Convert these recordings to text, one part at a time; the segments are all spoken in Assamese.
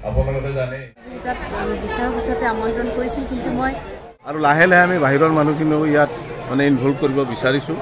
আপোনালোকে জানে বিচাৰক হিচাপে আমন্ত্ৰণ কৰিছিল কিন্তু মই আৰু লাহে লাহে আমি বাহিৰৰ মানুহখিনিও ইয়াত মানে ইনভলভ কৰিব বিচাৰিছোঁ।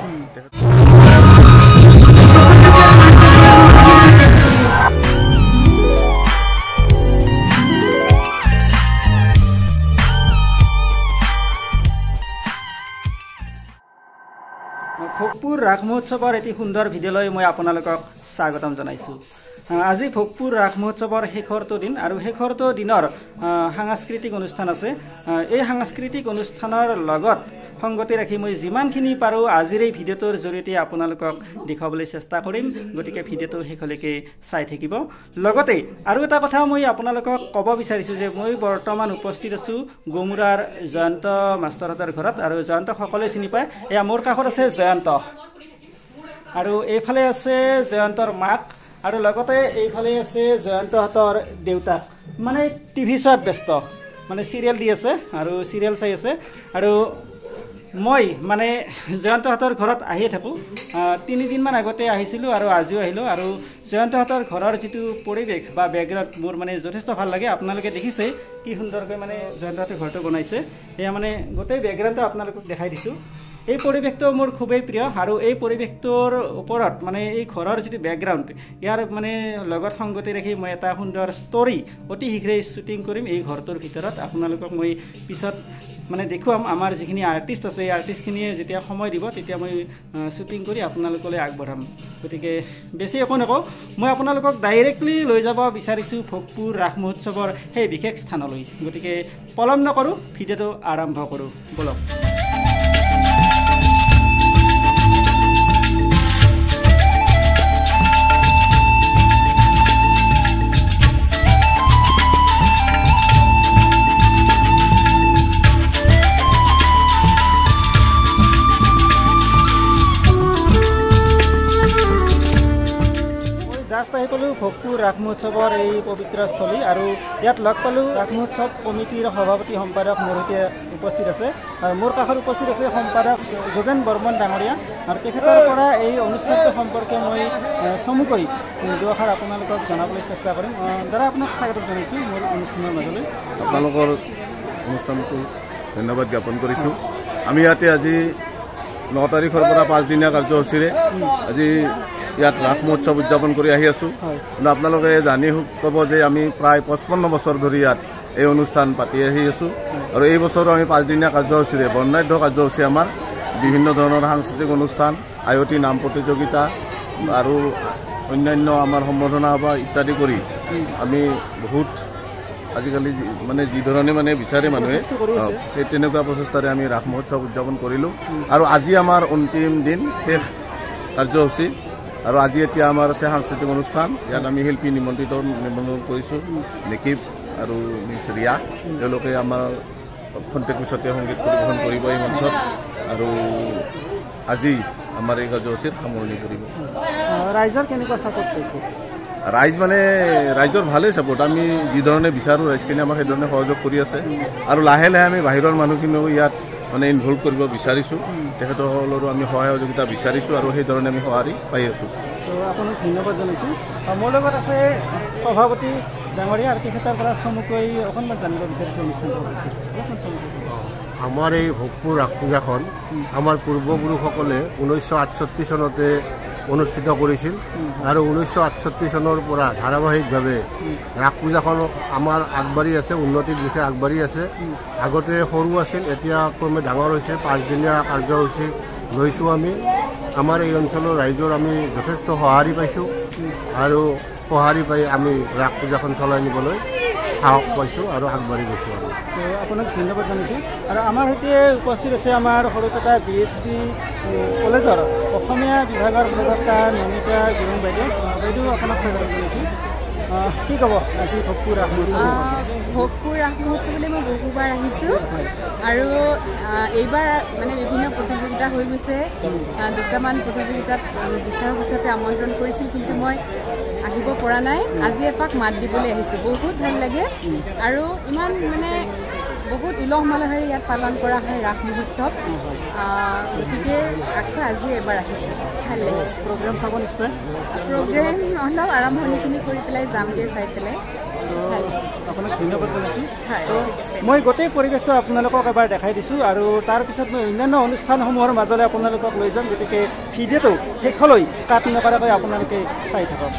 ভোগপুৰ ৰাস মহোৎসৱৰ এটি সুন্দৰ ভিডিঅ'লৈ মই আপোনালোকক স্বাগতম জনাইছোঁ। আজি ভোগপুৰ ৰাস মহোৎসৱৰ শেষৰটো দিন আৰু শেষৰটো দিনৰ সাংস্কৃতিক অনুষ্ঠান আছে। এই সাংস্কৃতিক অনুষ্ঠানৰ লগত সংগতি ৰাখি মই যিমানখিনি পাৰোঁ আজিৰ এই ভিডিঅ'টোৰ জৰিয়তে আপোনালোকক দেখুৱাবলৈ চেষ্টা কৰিম, গতিকে ভিডিঅ'টো শেষলৈকে চাই থাকিব। লগতে আৰু এটা কথা মই আপোনালোকক ক'ব বিচাৰিছোঁ যে মই বৰ্তমান উপস্থিত আছোঁ গমুৰাৰ জয়ন্ত মাষ্টৰহঁতৰ ঘৰত আৰু জয়ন্তক সকলোৱে চিনি পায়। এয়া মোৰ কাষত আছে জয়ন্ত আৰু এইফালে আছে জয়ন্তৰ মাক আৰু লগতে এইফালে আছে জয়ন্তহঁতৰ দেউতাক, মানে টিভি চোৱাত ব্যস্ত, মানে চিৰিয়েল দি আছে আৰু চিৰিয়েল চাই আছে। আৰু মই মানে জয়ন্তহঁতৰ ঘৰত আহিয়ে থাকোঁ। 3 দিনমান আগতে আহিছিলোঁ আৰু আজিও আহিলোঁ। আৰু জয়ন্তহঁতৰ ঘৰৰ যিটো পৰিৱেশ বা বেকগ্ৰাউণ্ড মোৰ মানে যথেষ্ট ভাল লাগে। আপোনালোকে দেখিছে কি সুন্দৰকৈ মানে জয়ন্তহঁতে ঘৰটো বনাইছে। এয়া মানে গোটেই বেকগ্ৰাউণ্ডটো আপোনালোকক দেখাই দিছোঁ। এই পৰিৱেশটো মোৰ খুবেই প্ৰিয় আৰু এই পৰিৱেশটোৰ ওপৰত মানে এই ঘৰৰ যিটো বেকগ্ৰাউণ্ড ইয়াৰ মানে লগত সংগতি ৰাখি মই এটা সুন্দৰ ষ্টৰি অতি শীঘ্ৰেই শ্বুটিং কৰিম এই ঘৰটোৰ ভিতৰত। আপোনালোকক মই পিছত মানে দেখুৱাম। আমাৰ যিখিনি আৰ্টিষ্ট আছে এই আৰ্টিষ্টখিনিয়ে যেতিয়া সময় দিব তেতিয়া মই শ্বুটিং কৰি আপোনালোকলৈ আগবঢ়াম। গতিকে বেছি একো নকওঁ, মই আপোনালোকক ডাইৰেক্টলি লৈ যাব বিচাৰিছোঁ ভোগপুৰ ৰাস মহোৎসৱৰ সেই বিশেষ স্থানলৈ। গতিকে পলম নকৰোঁ, ভিডিঅ'টো আৰম্ভ কৰোঁ, বলক। জাষ্ট আহি পালোঁ ভোগপুৰ ৰাস মহোৎসৱৰ এই পবিত্ৰ স্থলী আৰু ইয়াত লগ পালোঁ ৰাস মহোৎসৱ কমিটিৰ সভাপতি সম্পাদক মোৰ সৈতে উপস্থিত আছে আৰু মোৰ কাষত উপস্থিত আছে সম্পাদক যোগেন বৰ্মন ডাঙৰীয়া আৰু তেখেতৰ পৰা এই অনুষ্ঠানটো সম্পৰ্কে মই চমুকৈ দুআষাৰ আপোনালোকক জনাবলৈ চেষ্টা কৰিম। দাদা, আপোনাক স্বাগতম জনাইছোঁ মোৰ অনুষ্ঠানৰ মাজলৈ। আপোনালোকৰ অনুষ্ঠানটো ধন্যবাদ জ্ঞাপন কৰিছোঁ। আমি ইয়াতে আজি 9 তাৰিখৰ পৰা 5 দিনীয়া কাৰ্যসূচীৰে আজি ইয়াত ৰাস মহোৎসৱ উদযাপন কৰি আহি আছোঁ। কিন্তু আপোনালোকে জানি পাব যে আমি প্ৰায় 55 বছৰ ধৰি ইয়াত এই অনুষ্ঠান পাতি আহি আছোঁ আৰু এই বছৰো আমি 5 দিনীয়া কাৰ্যসূচীৰে বৰ্ণাঢ্য কাৰ্যসূচী আমাৰ বিভিন্ন ধৰণৰ সাংস্কৃতিক অনুষ্ঠান, আয়তী নাম প্ৰতিযোগিতা আৰু অন্যান্য আমাৰ সম্বৰ্ধনা সভা ইত্যাদি কৰি আমি বহুত আজিকালি মানে যি ধৰণে মানে বিচাৰে মানুহে সেই তেনেকুৱা প্ৰচেষ্টাৰে আমি ৰাস মহোৎসৱ উদযাপন কৰিলোঁ আৰু আজি আমাৰ অন্তিম দিন শেষ কাৰ্যসূচী। আৰু আজি এতিয়া আমাৰ আছে সাংস্কৃতিক অনুষ্ঠান। ইয়াত আমি শিল্পী নিমন্ত্ৰণ কৰিছোঁ, নিকিব আৰু মিছ ৰিয়া। তেওঁলোকে আমাৰ খন্তেক পিছতে সংগীত পৰিৱেশন কৰিব এই মঞ্চত আৰু আজি আমাৰ এই কাৰ্যসূচীত সামৰণি কৰিব। ৰাইজৰ কেনেকুৱা ছাপোৰ্ট পাইছে? ৰাইজ মানে ৰাইজৰ ভালেই ছাপোৰ্ট। আমি যিধৰণে বিচাৰোঁ ৰাইজখিনি আমাক সেইধৰণে সহযোগ কৰি আছে আৰু লাহে লাহে আমি বাহিৰৰ মানুহখিনিও ইয়াত মানে ইনভলভ কৰিব বিচাৰিছোঁ। তেখেতসকলৰো আমি সহায় সহযোগিতা বিচাৰিছোঁ আৰু সেইধৰণে আমি সঁহাৰি পাই আছোঁ। তো আপোনাক ধন্যবাদ জনাইছোঁ। মোৰ লগত আছে সভাপতি ডাঙৰীয়া আৰু তেখেতৰ পৰা চমুকৈ অকণমান জানিব বিচাৰিছোঁ অনুষ্ঠানটো। আমাৰ এই ভোগপুৰ ৰাস পূজাখন আমাৰ পূৰ্বপুৰুষসকলে 1968 চনতে অনুষ্ঠিত কৰিছিল আৰু 1968 চনৰ পৰা ধাৰাবাহিকভাৱে ৰাস পূজাখন আমাৰ আগবাঢ়ি আছে, উন্নতিৰ দিশে আগবাঢ়ি আছে। আগতে সৰু আছিল, এতিয়া ক্ৰমে ডাঙৰ হৈছে। 5 দিনীয়া কাৰ্যসূচী লৈছোঁ আমি। আমাৰ এই অঞ্চলৰ ৰাইজৰ আমি যথেষ্ট সঁহাৰি পাইছোঁ আৰু সঁহাৰি পাই আমি ৰাস পূজাখন চলাই নিবলৈ সাহস পাইছোঁ আৰু আগবাঢ়ি গৈছোঁ। আমি আপোনাক ধন্যবাদ জনাইছোঁ। আৰু আমাৰ সৈতে উপস্থিত আছে আমাৰ সৰুপেটা BHB কলেজৰ অসমীয়া বিভাগৰ প্ৰবক্তা নমিতা গুৰুং বাইদেউ। বাইদেউ, আপোনাক স্বাগতম জনাইছোঁ। কি ক'ব আজি ভোগপুৰ ৰাস মহোৎসৱ? ভোগপুৰ ৰাস মহোৎসৱলৈ মই বহুবাৰ আহিছোঁ আৰু এইবাৰ মানে বিভিন্ন প্ৰতিযোগিতা হৈ গৈছে। 2টামান প্ৰতিযোগিতাত বিচাৰক হিচাপে আমন্ত্ৰণ কৰিছিল কিন্তু মই আহিব পৰা নাই। আজি এপাক মাত দিবলৈ আহিছোঁ। বহুত ভাল লাগে আৰু ইমান মানে বহুত উলহ মালহেৰে ইয়াত পালন কৰা হয় ৰাস মহোৎসৱ। গতিকে আকৌ আজি এবাৰ আহিছোঁ, ভাল লাগিছে। প্ৰগ্ৰেম চাব নিশ্চয়? প্ৰগ্ৰেম অলপ আৰম্ভণিখিনি কৰি পেলাই যামগৈ চাই পেলাই। আপোনাক ধন্যবাদ জনাইছোঁ হয়, তো ঠিক আছে। মই গোটেই পৰিৱেশটো আপোনালোকক এবাৰ দেখাই দিছোঁ আৰু তাৰপিছত মই অন্যান্য অনুষ্ঠানসমূহৰ মাজলৈ আপোনালোকক লৈ যাম গতিকে ভিডিঅ'টো শেষলৈ কাট নকৰাকৈ আপোনালোকে চাই থাকক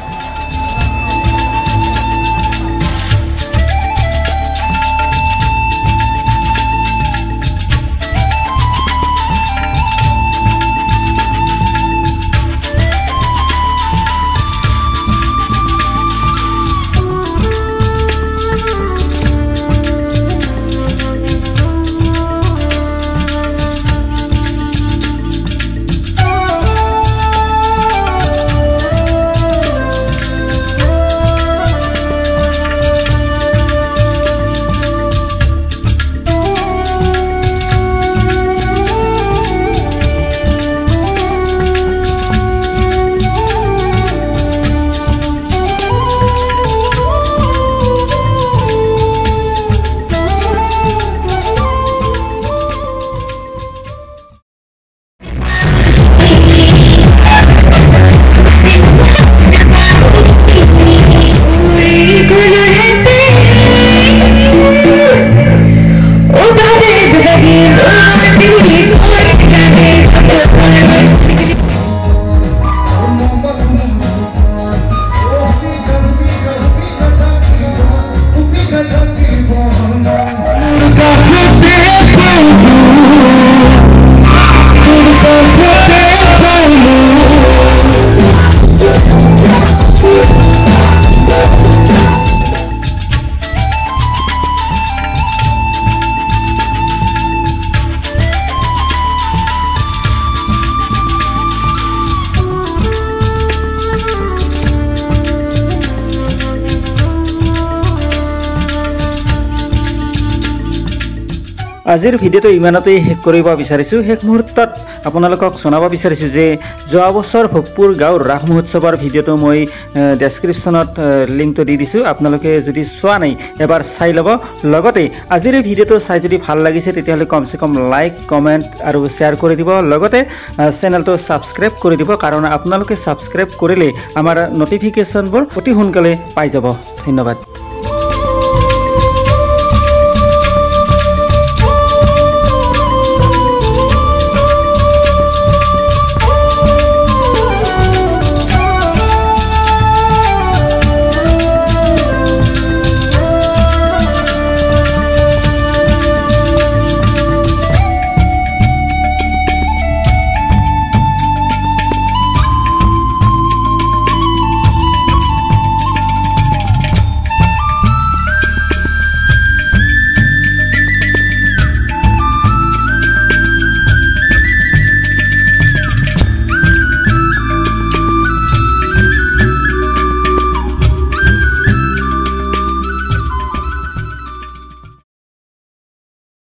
আজিৰ ভিডিঅ'টো ইমানতেই শেষ কৰিব বিচাৰিছোঁ শেষ মুহূৰ্তত আপোনালোকক জনাব বিচাৰিছোঁ যে যোৱা বছৰ ভোগপুৰ গাঁৱৰ ৰাস মহোৎসৱৰ ভিডিঅ'টো মই ডেছক্ৰিপশ্যনত লিংকটো দি দিছোঁ আপোনালোকে যদি চোৱা নাই এবাৰ চাই ল'ব লগতে আজিৰ এই ভিডিঅ'টো চাই যদি ভাল লাগিছে তেতিয়াহ'লে কমচে কম লাইক কমেণ্ট আৰু শ্বেয়াৰ কৰি দিব লগতে চেনেলটো ছাবস্ক্ৰাইব কৰি দিব কাৰণ আপোনালোকে ছাবস্ক্ৰাইব কৰিলে আমাৰ নটিফিকেশ্যনবোৰ অতি সোনকালে পাই যাব ধন্যবাদ